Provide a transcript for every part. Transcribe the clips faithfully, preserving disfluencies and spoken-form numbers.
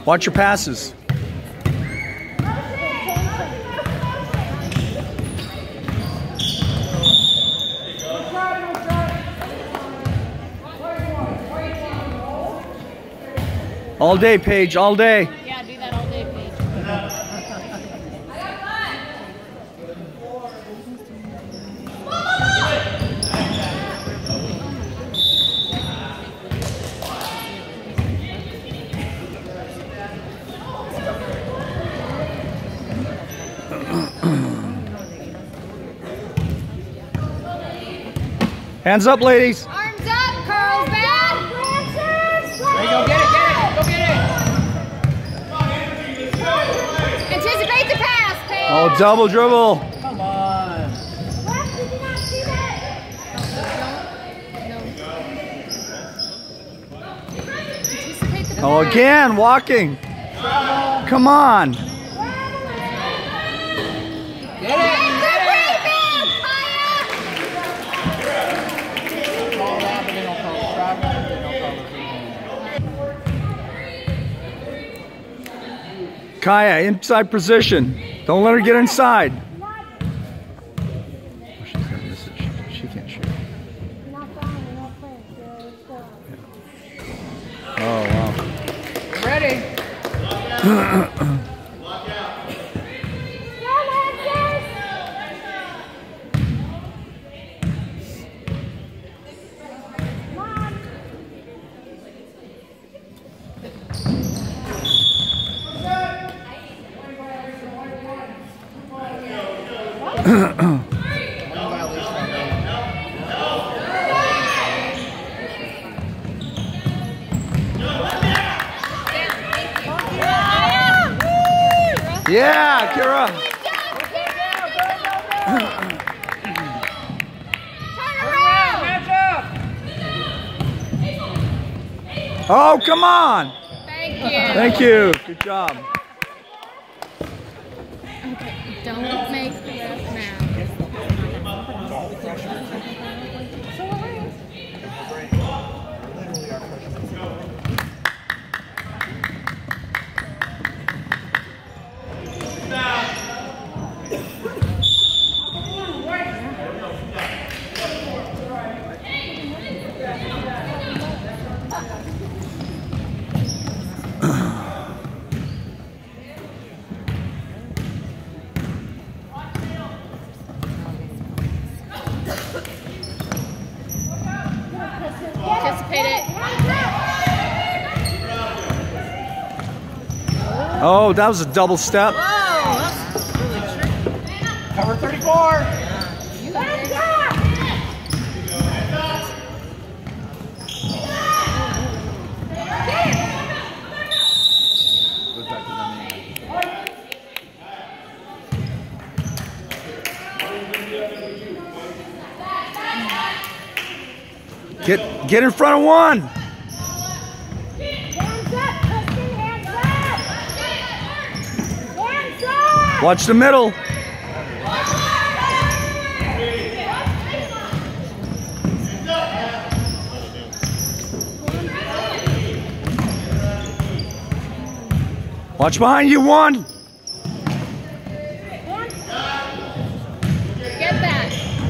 Watch your passes. All day, Paige, all day. Yeah, do that all day, Paige. Hands up, ladies. Arms up, Carlsbad. There you go, get it, get it, go get it. Anticipate the pass, Paige. Oh, double dribble. Come on. Did you not see that? Anticipate the pass. Oh, again, walking. Come on. Get it, Get the rebound, Kaya. call that, but they don't call it travel, they don't call it. Kaya, inside position. Don't let her get inside. Oh, she's gonna miss it. She, she can't shoot. Oh, wow. Ready? Yeah, Kira. Oh, come on. Thank you. Thank you. Good job. Okay, don't make the ref mad. Anticipate it. Oh, that was a double step. Whoa, that's really tricky. Cover thirty-four. You got it. Get get in front of one. Hands up, Kristen, hands up. Hands up. Watch the middle. Watch behind you, one. Get that.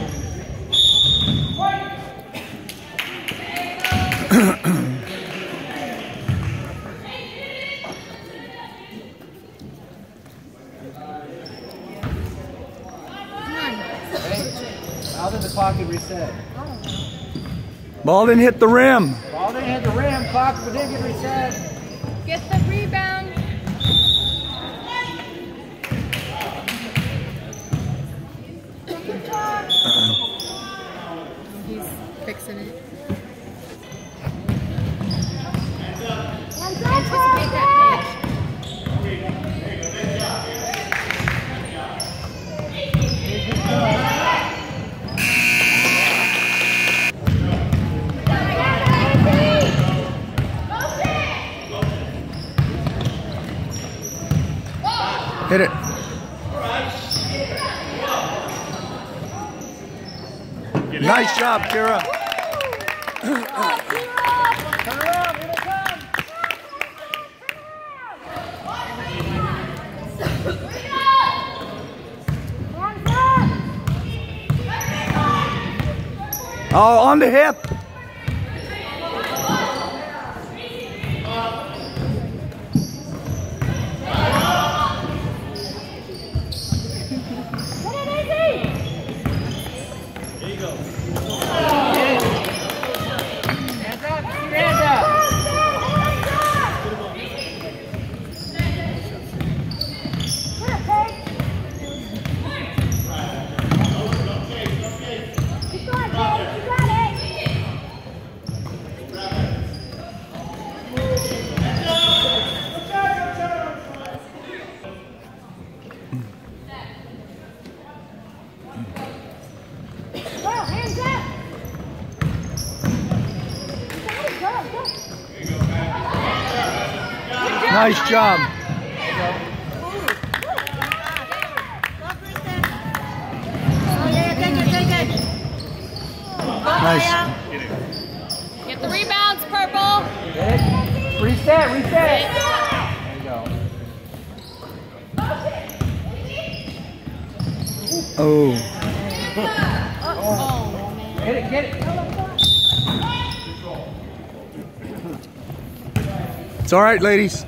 How did the clock get reset? Ball didn't hit the rim. Ball didn't hit the rim, clock did get reset. Get the rebound. He's fixing it. Anticipate that pitch. Hit it. Nice job, Kira. Turn around, here they come. Oh, on the hip. Nice job. Nice. Get the rebounds, Purple. Good. Reset, reset. There you go. Oh. Oh, man. Get it, get it. It's all right, ladies.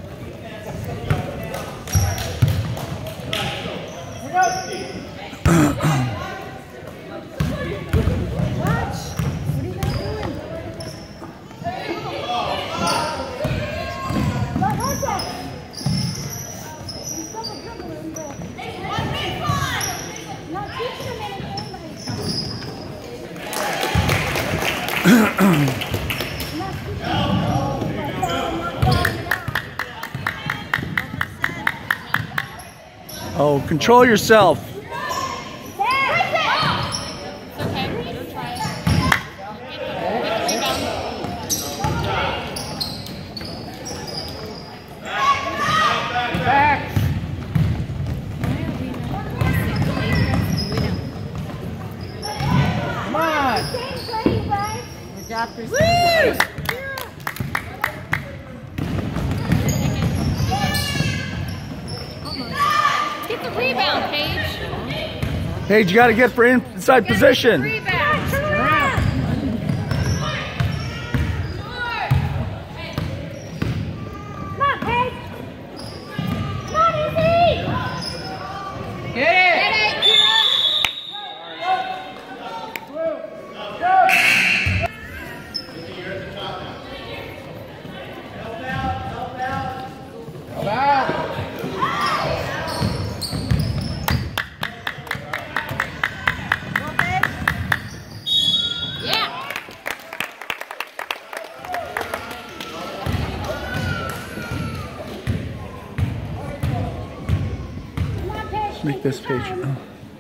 Oh, control yourself. It's okay. Let her try it. Get the, get the rebound. Back. Come on. We got this. Woo! Get the rebound, Paige. Paige, you got to get for inside position. Rebound. Turn around. Come on, Paige. Come on, Izzy. Get it. Get it, Kira. Help out. Yeah. Come on, Paige. Make this page. Oh.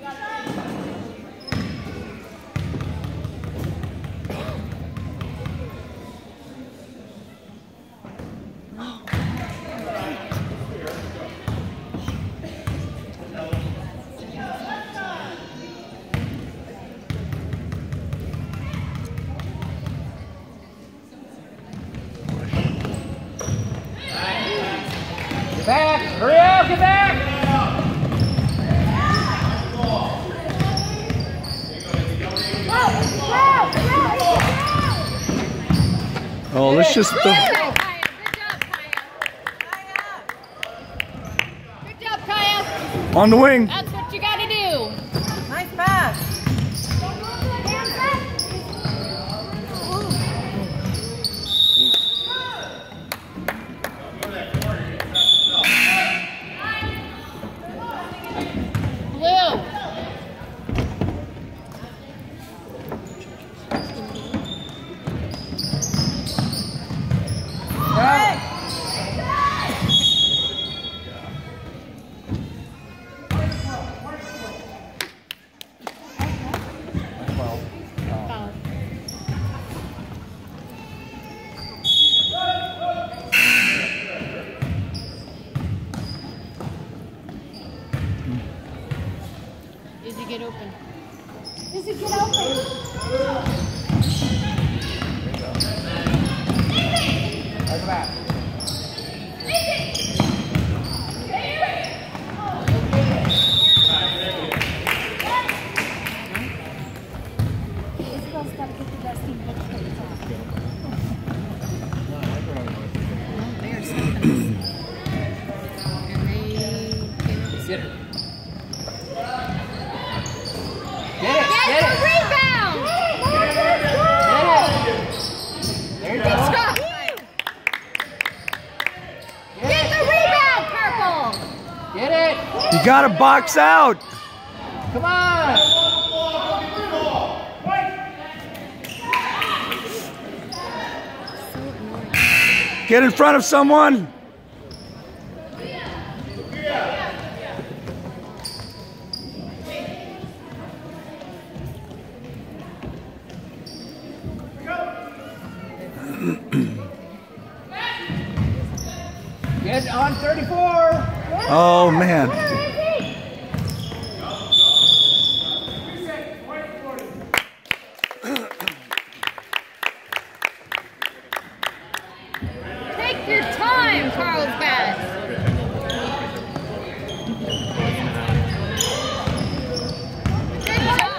Get back. Hurry up. Get back. Oh, let's just. Good Uh, job, Kaya. Good job, Kaya. on the wing. That's what you got to do. Nice pass. Blue. Foul. Izzy, get open. Izzy, get open. Come back. Izzy goes, gotta get the Get it. You gotta box out. Come on. Get in front of someone. Get on thirty-four. Oh, man. Take your time, Carlsbad. Good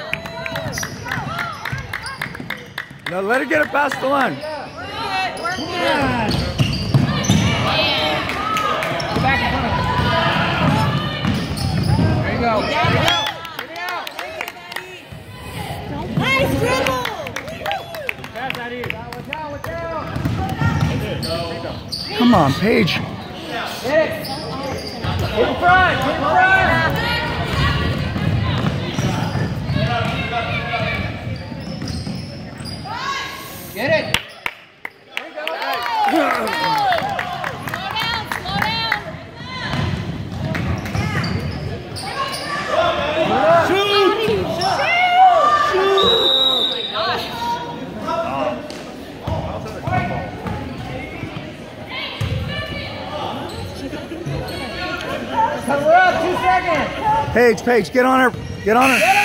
job. Now let her get it past the line. Work it, work it. Back in front of him. There you go. Get it out. Get it out. Nice dribble. Pass that in. Watch out, watch out. Come on, Paige. Get it. Get in front. Get in front. Get it. There you go. Slow down, slow down. Shoot! Cover up, two seconds. Paige, Paige, get on her. Get on her.